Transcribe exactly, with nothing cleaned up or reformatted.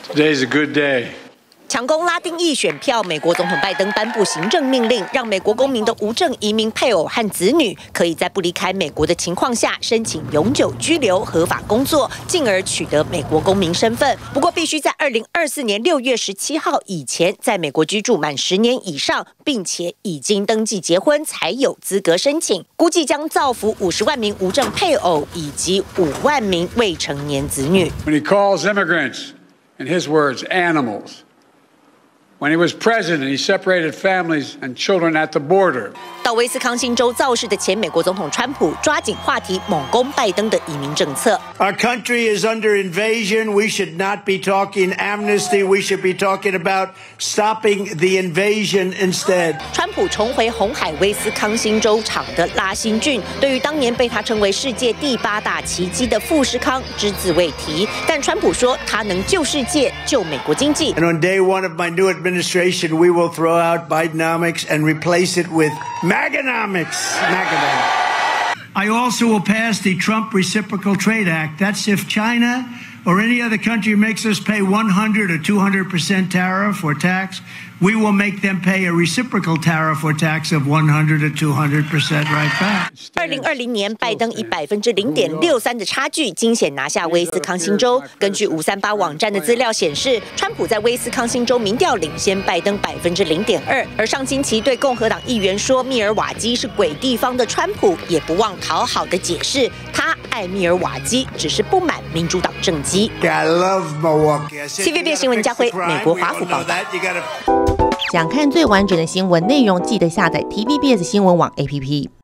Today's a good day. 抢攻拉丁裔选票，美国总统拜登颁布行政命令，让美国公民的无证移民配偶和子女可以在不离开美国的情况下申请永久居留、合法工作，进而取得美国公民身份。不过，必须在二零二四年六月十七号以前在美国居住满十年以上，并且已经登记结婚，才有资格申请。估计将造福五十万名无证配偶以及五万名未成年子女。 When he calls immigrants, in his words, animals. When he was president, he separated families and children at the border. 到威斯康星州造势的前美国总统川普抓紧话题，猛攻拜登的移民政策。 Our country is under invasion. We should not be talking amnesty. We should be talking about stopping the invasion instead. 川普重回红海威斯康星州场的拉辛郡，对于当年被他称为世界第八大奇迹的富士康只字未提。但川普说，他能救世界，救美国经济。 And on day one of my new administration, we will throw out Bidenomics and replace it with Maganomics. Maganomics. I also will pass the Trump Reciprocal Trade Act. That's if China or any other country makes us pay one hundred or two hundred percent tariff or tax, we will make them pay a reciprocal tariff or tax of one hundred or two hundred percent right back. 二零二零年，拜登以百分之零点六三的差距惊险拿下威斯康星州。根据五三八网站的资料显示，川普在威斯康星州民调领先拜登百分之零点二。而上星期对共和党议员说密尔瓦基是鬼地方的川普，也不忘讨好的解释，他爱密尔瓦基，只是不满民主党政绩。 I love Milwaukee. T V B 新闻家辉，美国华府报道。 想看最完整的新闻内容，记得下载 T V B S 新闻网 A P P。